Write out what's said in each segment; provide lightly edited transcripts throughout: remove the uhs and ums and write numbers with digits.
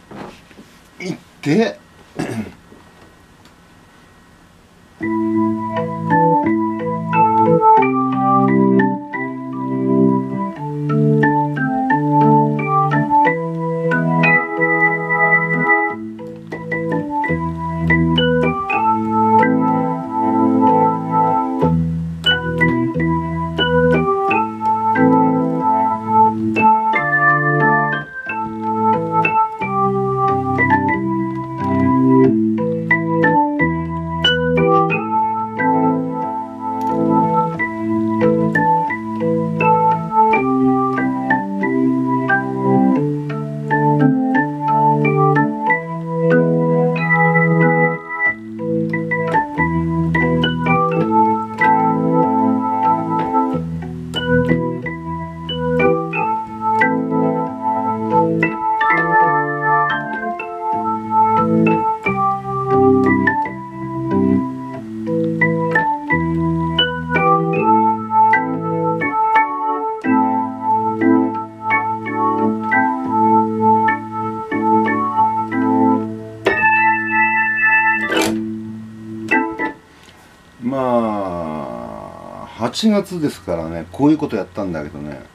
いってまあ8月ですからね、こういうことやったんだけどね、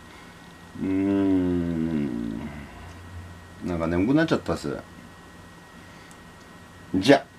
なんか眠くなっちゃったっす。じゃ